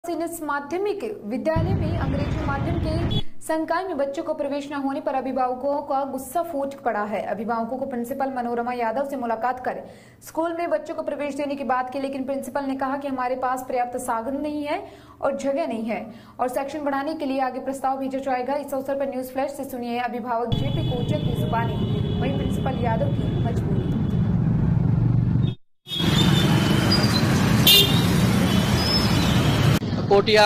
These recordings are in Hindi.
सीनियर माध्यमिक विद्यालय में अंग्रेजी माध्यम के संकाय में बच्चों को प्रवेश न होने पर अभिभावकों का गुस्सा फूट पड़ा है। अभिभावकों को प्रिंसिपल मनोरमा यादव से मुलाकात कर स्कूल में बच्चों को प्रवेश देने की बात की, लेकिन प्रिंसिपल ने कहा कि हमारे पास पर्याप्त साधन नहीं है और जगह नहीं है और सेक्शन बढ़ाने के लिए आगे प्रस्ताव भेजा जाएगा। इस अवसर पर न्यूज फ्लैश से सुनिए अभिभावक जेपी कोचर की जुबानी, वहीं प्रिंसिपल यादव की मजबूरी। कोटिया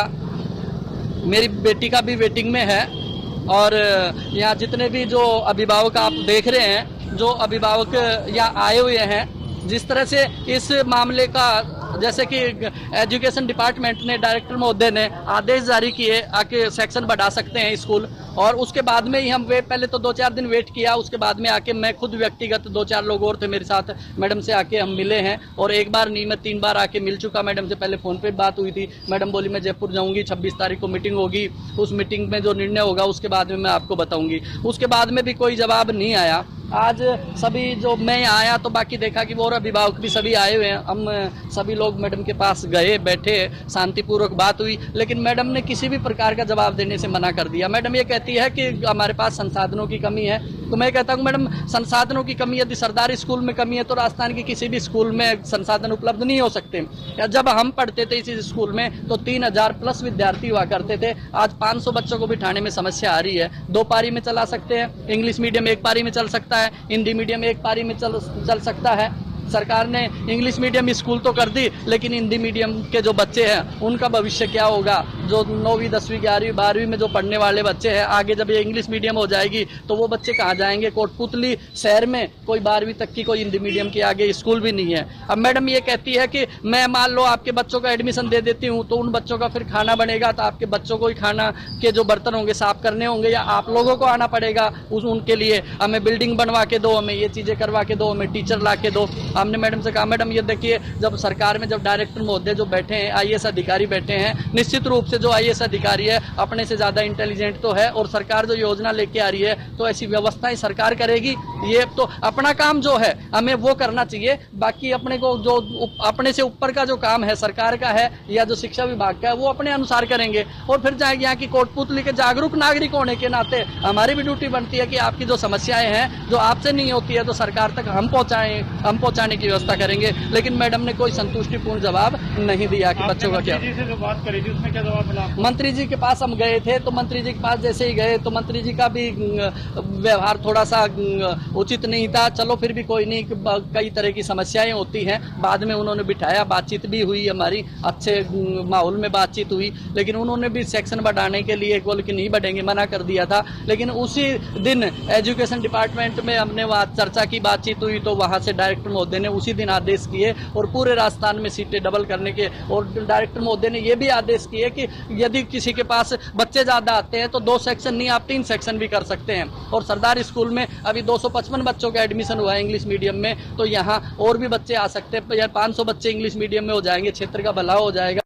मेरी बेटी का भी वेटिंग में है और यहाँ जितने भी जो अभिभावक आप देख रहे हैं, जो अभिभावक यहाँ आए हुए हैं, जिस तरह से इस मामले का जैसे कि एजुकेशन डिपार्टमेंट ने डायरेक्टर महोदय ने आदेश जारी किए आके सेक्शन बढ़ा सकते हैं स्कूल, और उसके बाद में ही हम पहले तो 2-4 दिन वेट किया, उसके बाद में आके मैं खुद व्यक्तिगत 2-4 लोग और थे मेरे साथ, मैडम से आके हम मिले हैं और एक बार नहीं मैं 3 बार आके मिल चुका मैडम से। पहले फ़ोन पे बात हुई थी, मैडम बोली मैं जयपुर जाऊंगी, 26 तारीख को मीटिंग होगी, उस मीटिंग में जो निर्णय होगा उसके बाद में मैं आपको बताऊंगी। उसके बाद में भी कोई जवाब नहीं आया। आज सभी जो मैं आया तो बाकी देखा कि वो और अभिभावक भी सभी आए हुए हैं। हम सभी लोग मैडम के पास गए, बैठे, शांतिपूर्वक बात हुई, लेकिन मैडम ने किसी भी प्रकार का जवाब देने से मना कर दिया। मैडम ये कहती है कि हमारे पास संसाधनों की कमी है, तो मैं कहता हूँ मैडम संसाधनों की कमी यदि सरकारी स्कूल में कमी है तो राजस्थान के किसी भी स्कूल में संसाधन उपलब्ध नहीं हो सकते। या जब हम पढ़ते थे इसी स्कूल में तो 3000 प्लस विद्यार्थी हुआ करते थे, आज 500 बच्चों को बिठाने में समस्या आ रही है। 2 पारी में चला सकते हैं, इंग्लिश मीडियम 1 पारी में चल सकता है, हिंदी मीडियम 1 पारी में चल सकता है। सरकार ने इंग्लिश मीडियम स्कूल तो कर दी, लेकिन हिंदी मीडियम के जो बच्चे हैं उनका भविष्य क्या होगा? जो 9वीं 10वीं 11वीं 12वीं में जो पढ़ने वाले बच्चे हैं, आगे जब ये इंग्लिश मीडियम हो जाएगी तो वो बच्चे कहाँ जाएंगे? कोटपुतली शहर में कोई 12वीं तक की कोई हिंदी मीडियम के आगे स्कूल भी नहीं है। अब मैडम ये कहती है कि मैं मान लो आपके बच्चों का एडमिशन दे देती हूँ तो उन बच्चों का फिर खाना बनेगा, तो आपके बच्चों को ही खाना के जो बर्तन होंगे साफ करने होंगे या आप लोगों को आना पड़ेगा उनके लिए? हमें बिल्डिंग बनवा के दो, हमें ये चीज़ें करवा के दो, हमें टीचर ला के दो। हमने मैडम से कहा मैडम ये देखिए, जब सरकार में जब डायरेक्टर महोदय जो बैठे हैं, आईएएस अधिकारी बैठे हैं, निश्चित रूप से जो आईएएस अधिकारी है अपने से ज़्यादा इंटेलिजेंट तो है, और सरकार जो योजना लेके आ रही है तो ऐसी व्यवस्थाएं सरकार करेगी। ये तो अपना काम जो है हमें वो करना चाहिए, बाकी अपने को जो अपने से ऊपर का जो काम है सरकार का है या जो शिक्षा विभाग का है वो अपने अनुसार करेंगे। और फिर जाएगी यहाँ की कोटपुतली के जागरूक नागरिक होने के नाते हमारी भी ड्यूटी बनती है कि आपकी जो समस्याएं हैं जो आपसे नहीं होती है तो सरकार तक हम पहुँचाने की व्यवस्था करेंगे। लेकिन मैडम ने कोई संतुष्टिपूर्ण जवाब नहीं दिया कि बच्चों का क्या। मंत्री जी से जो बात करी थी उसमें क्या जवाब मिला? मंत्री जी के पास हम गए थे तो मंत्री जी के पास जैसे ही गए तो मंत्री जी का भी व्यवहार थोड़ा सा उचित नहीं था। चलो फिर भी कोई नहीं, कई तरह की समस्याएं होती हैं। बाद में उन्होंने बिठाया, बातचीत भी हुई हमारी, अच्छे माहौल में बातचीत हुई, लेकिन उन्होंने भी सेक्शन बढ़ाने के लिए बोल कि नहीं बढ़ेंगे, मना कर दिया था। लेकिन उसी दिन एजुकेशन डिपार्टमेंट में हमने वहाँ चर्चा की, बातचीत हुई, तो वहाँ से डायरेक्टर महोदय ने उसी दिन आदेश किए और पूरे राजस्थान में सीटें डबल करने के, और डायरेक्टर महोदय ने यह भी आदेश किए कि यदि किसी के पास बच्चे ज्यादा आते हैं तो 2 सेक्शन नहीं, आप 3 सेक्शन भी कर सकते हैं। और सरदार स्कूल में अभी 255 बच्चों का एडमिशन हुआ है इंग्लिश मीडियम में, तो यहाँ और भी बच्चे आ सकते हैं, या 500 बच्चे इंग्लिश मीडियम में हो जाएंगे, क्षेत्र का भला हो जाएगा।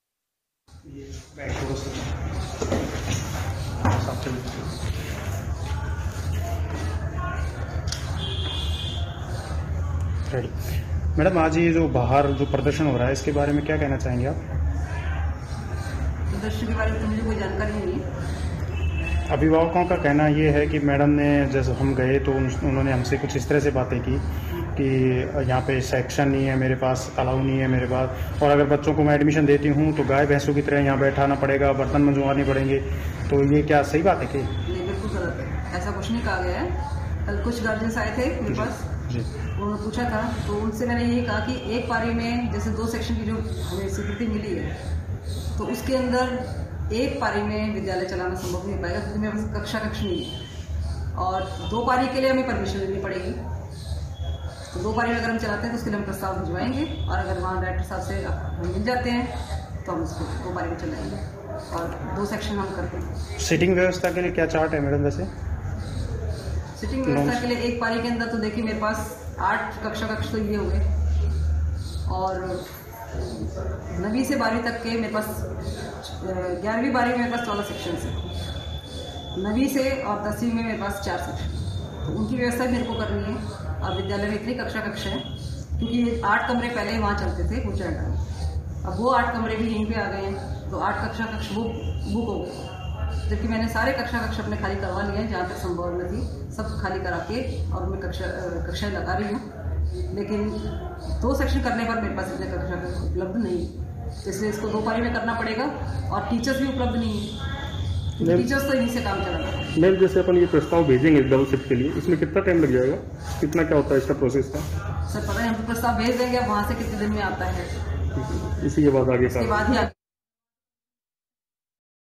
मैडम आज ये जो बाहर जो प्रदर्शन हो रहा है इसके बारे में क्या कहना चाहेंगे आप? प्रदर्शन के बारे में तो मुझे कोई जानकारी नहीं है। अभिभावकों का कहना ये है कि मैडम ने जैसे हम गए तो उन्होंने हमसे कुछ इस तरह से बातें की कि यहाँ पे सेक्शन नहीं है मेरे पास, अलाउ नहीं है मेरे पास, और अगर बच्चों को मैं एडमिशन देती हूँ तो गाय भैंसों की तरह यहाँ बैठाना पड़ेगा, बर्तन मंजवाने पड़ेंगे। तो ये क्या सही बात है कि? नहीं, बिल्कुल गलत है, ऐसा कुछ नहीं कहा गया है। कल कुछ गार्जियंस आए थे मेरे पास, उन्होंने पूछा था तो उनसे मैंने यही कहा कि 1 पारी में जैसे 2 सेक्शन की जो हमें स्वीकृति मिली है तो उसके अंदर 1 पारी में विद्यालय चलाना संभव नहीं पाएगा, क्योंकि मेरे पास कक्षा नहीं है, और 2 पारी के लिए हमें परमिशन लेनी पड़ेगी। तो 2 पारी में अगर हम चलाते हैं तो उसके लिए हम प्रस्ताव भिजवाएंगे, और अगर वहाँ डायरेक्टर साहब से हम मिल जाते हैं तो हम उसको 2 पारी में चलाएंगे और 2 सेक्शन हम करते हैं। सीटिंग व्यवस्था के लिए क्या चार्ट है मैडम? वैसे सीटिंग व्यवस्था के लिए 1 पारी के अंदर तो देखिए मेरे पास 8 कक्ष तो ये हो गए, और 9वीं से 12वीं तक के मेरे पास 11वीं 12वीं में मेरे पास 14 सेक्शन है, 9वीं से और 10वीं में मेरे पास 4 सेक्शन, तो उनकी व्यवस्था मेरे को करनी है। और विद्यालय में इतनी कक्ष है क्योंकि 8 कमरे पहले वहाँ चलते थे कुछ, अब वो 8 कमरे भी यहीं पे आ गए हैं। तो 8 कक्षा कक्ष बुक हो गए, जबकि मैंने सारे कक्षा अपने खाली करवा लिए हैं, जहाँ तक संभव में थी सब खाली करा के और मैं कक्षाएं लगा रही हूँ। लेकिन 2 सेक्शन करने पर मेरे पास इतने कक्षा उपलब्ध नहीं है, इसलिए इसको 2 पारी में करना पड़ेगा और टीचर्स भी उपलब्ध नहीं है, टीचर्स तो इन्हीं से काम चला रहा है। मैम जैसे अपन ये प्रस्ताव भेजेंगे डबल शिफ्ट के लिए, इसमें कितना टाइम लग जाएगा, कितना क्या होता है इसका प्रोसेस का? सर पता है, हम तो प्रस्ताव भेज देंगे, वहाँ से कितने दिन में आता है, इसी के बाद आगे इसके बाद ही